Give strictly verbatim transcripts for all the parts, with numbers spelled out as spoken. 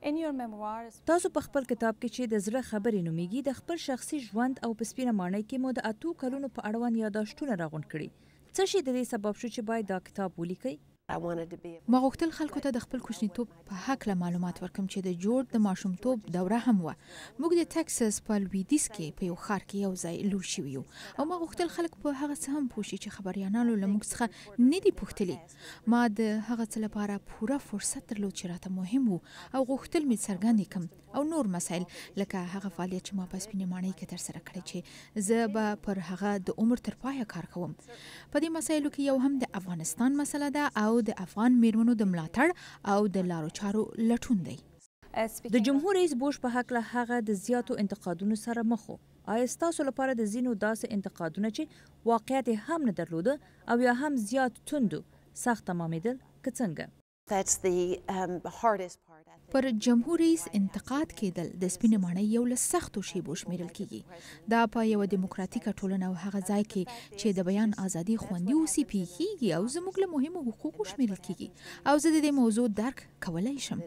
تاسو په خپل کتاب کې چې د زړه خبرې نومیږي د خپل شخصي ژوند او په سپینه ماڼۍ کې مو د اتو کلونو په اړوند یاداشتونه راغونډ کړي. څه شي د دې سبب شو چې باید دا کتاب ولیکئ؟ ما غوښتل خلکو ته د خپل کوچنیتوب په هکله معلومات ورکم چې د جورج د ماشومتوب دوره هم وه. موږ د ټکساس په لویدیځ کې په یو ښار کې یو ځای لوی شوي یو او ما غوښتل خلک په هغه څه هم پوه شي چې خبریانانو له موږ څخه نه دي پوښتلي. ما د هغه څه لپاره پوره فرصت درلود چې راته مهم وو او غوښتل مې څرګند کړم او نور مسایل لکه هغه فعالیت چې ما په سپینې ماڼۍ کې ترسره کړی چې زه به پر هغه د عمر تر پایه کار کوم. په دې مسایلو کې یو هم د افغانستان مسله ده او د افغان میرمنو د ملاتړ او د لارو چارو لټون دی. د جمهور رئیس بوش په هکله هغه د زیاتو انتقادونو سره مخ و. آیا ستاسو لپاره د ځینو داسې انتقادونه چې واقعیت هم نه درلوده او یا هم زیات توندو سخت تمامېدل که څنګه؟ پر جمهور رئیس انتقاد کېدل د سپینې ماڼۍ یو له سختو شیبو شمیرل کیږي. دا په یوه دیموکراتیکه ټولنه او هغه ځای کې چې د بیان ازادي خوندي اوسي پیښیږي او زموږ له مهمو حقوقو شمیرل کیږي او زه د دې موضوع درک کولی شم.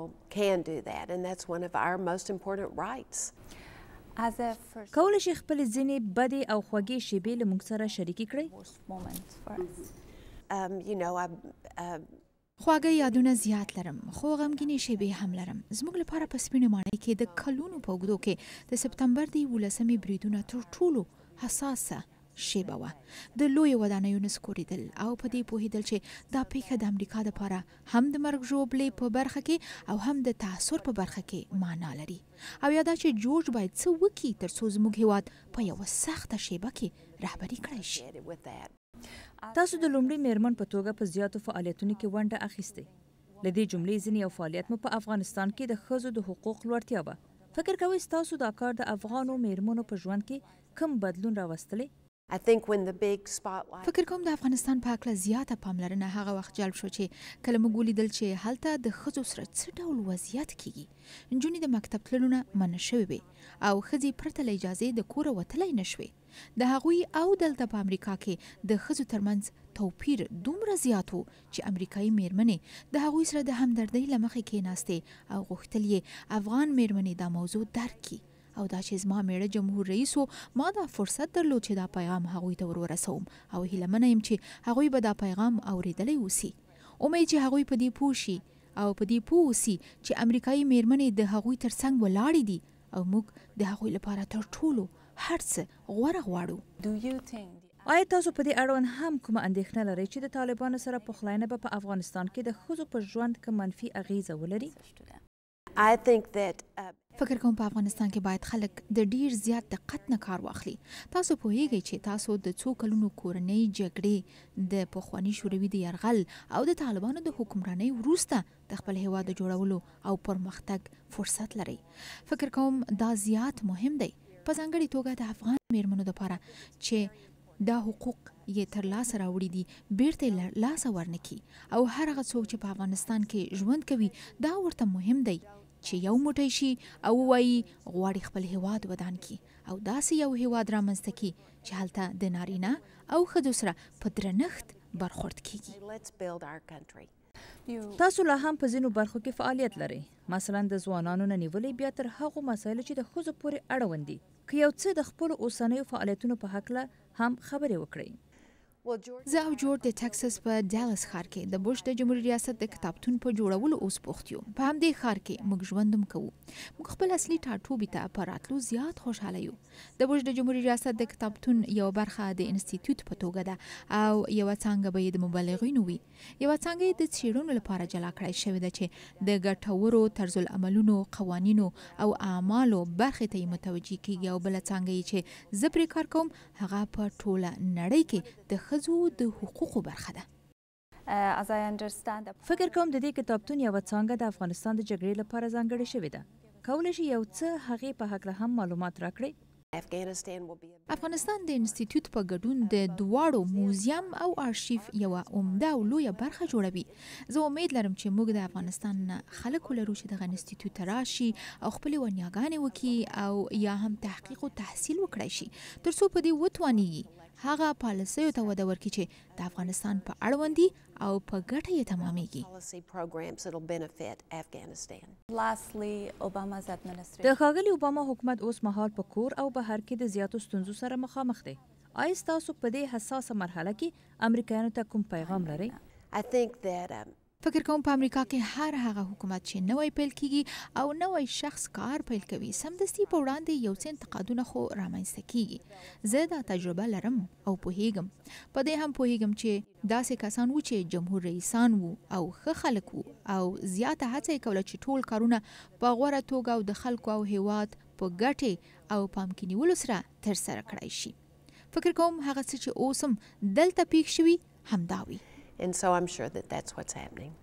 کولی شي خپل ځینې بدې او خوږې شیبې له موږ سره شریکې کړئ؟ خواږه یادونه زیات لرم خو غمګینې شیبې هم لرم. زموږ لپاره په سپینې ماڼۍ کې د کلونو په اوږدو کې د سپتمبر د یولسمې بریدونه تر ټولو حساسه شیبه وه. د لویو ودانیو نسکورېدل او په دې پوهېدل چې دا پیښه د امریکا دپاره هم د مرګ ژوبلې په برخه کې او هم د تحصر په برخه کې معنا لري او یا دا چې جورج باید څه وکړي تر څو زموږ هیواد په یوه سخته شیبه کې رهبري کړی شي. تاسو د لومړي میرمن په توګه په زیاتو فعالیتونو کې ونډه اخیستې. له دې جملې ځینې یو فعالیت مو په افغانستان کې د ښځو د حقوق لوړتیا وه. فکر کوئ ستاسو دا کار د افغانو میرمنو په ژوند کې کوم بدلون راوستلی؟ فکر کوم د افغانستان په هکله زیاته پاملرنه هغه وخت جلب شو چې کله موږ ولیدل چې هلته د ښځو سره څه ډول وضعیت کیږي. نجونې د مکتب تللو نه منع شوې وې او ښځې پرته له اجازې د کوره وتلی نه شوې. د هغوی او دلته په امریکا کې د ښځو ترمنځ توپیر دومره زیات و چې امریکایي میرمنې د هغوی سره د همدردۍ له مخې کېناستې او غوښتل یې افغان میرمنې دا موضوع درک کړي او دا چې زما میړه جمهور رئیس و ما دا فرصت درلود چې دا پیغام هغوی ته ور ورسوم او هیله منه یم چې هغوی به دا پیغام اوریدلی اوسي. امید چې هغوی په دې پوه شي او په دې پوه اوسي چې امریکایي میرمنې د هغوی تر څنګ ولاړې دي او موږ د هغوی لپاره تر ټولو هر څه غوره غواړو. آیا تاسو په دې اړوند هم کومه اندېښنه لرئ چې د طالبانو سره پخلاینه به په افغانستان کې د ښځو په ژوند کې منفي اغیزه ولري؟ فکر کوم په افغانستان کې باید خلک د ډیر زیات دقت نه کار واخلي. تاسو پوهیږئ چې تاسو د څو کلونو کورنۍ جګړې د پخواني شوروي د یرغل او د طالبانو د حکمرانۍ وروسته د خپل هیواد د جوړولو او پرمختګ فرصت لرئ. فکر کوم دا زیات مهم دی په ځانګړې توګه د افغان میرمنو لپاره چې دا حقوق یې تر لاسه راوړي دي بیرته یې لاسه ورنکړي او هر هغه څوک چې په افغانستان کې ژوند کوي دا ورته مهم دی چې یو موټی شي او وایي غواړي خپل هیواد ودان کړي او داسې یو هیواد رامنځته کړي چې هلته د نارینه او ښځو سره په درنښت برخورد کیږي. تاسو لا هم په ځینو برخو کې فعالیت لرئ، مثلا د ځوانانو نه نیولې بیا تر هغو مسایلو چې د ښځو پورې اړوند دي. که یو څه د خپلو اوسنیو فعالیتونو په هکله هم خبرې وکړئ. زه او جورج د ټکساس په ډالاس ښار کې د بوش د جمهوریت ریاست د کتابتون په جوړولو اوس بوخت یو. په همدې ښار کې موږ ژوند هم کوو. موږ خپل اصلي ټاټوبي ته په راتلو زیات خوشحاله یو. د بوش د جمهوریت ریاست د کتابتون یو برخه د انسټیټیوټ په توګه ده او یوه څانګه به یې د مبلغینو وي. یوه څانګه یې د څیړنو لپاره جلا کړی شوې ده چې د ګټورو طرز العملونو، قوانینو او اعمالو برخې ته یې متوجه کیږي او بله څانګه یې چې زه پرې کار کوم هغه په ټوله نړۍ کې د ښځو د حقوقو برخه ده. فکر کوم د دې کتابتون یوه څانګه د افغانستان د جګړې لپاره ځانګړې شوې ده. کولی شي یو څه هغې په هکله هم معلومات راکړئ؟ افغانستان د انسټیټیوټ په ګډون د دواړو موزیم او آرشیف یوه عمده او لویه برخه جوړوي. زه امید لرم چې موږ د افغانستان نه خلک ولرو چې دغه انسټیټیوټ ته راشي او خپلې ونیاګانې وکړي او یا هم تحقیق او تحصیل وکړی شي تر څو په دې وتوانیږي هغه پالیسیو ته وده ورکړي چې د افغانستان په اړوند دي او په ګټه یې تمامېږي. د ښاغلي اوباما حکومت اوس مهال په کور او بهر کې د زیاتو ستونزو سره مخامخ دی. آیا ستاسو په دې حساسه مرحله کې امریکایانو ته کوم پیغام لرئ؟ فکر کوم په امریکا کې هر هغه حکومت چې نوی پیل کیږي او نوی شخص کار پیل کوي سمدستي په وړاندې یو څه انتقادونه خو رامنځته کیږي. زه دا تجربه لرم او پوهیږم. په دې هم پوهیږم چې داسې کسان وو چې جمهور رئیسان وو او ښه خلک وو او زیاته هڅه یې کوله چې ټول کارونه په غوره توګه او د خلکو او هیواد په ګټې او پام کې نیولو سره ترسره کړای شي. فکر کوم هغه څه چې اوس هم دلته پیښ شوي همدا وي. And so I'm sure that that's what's happening.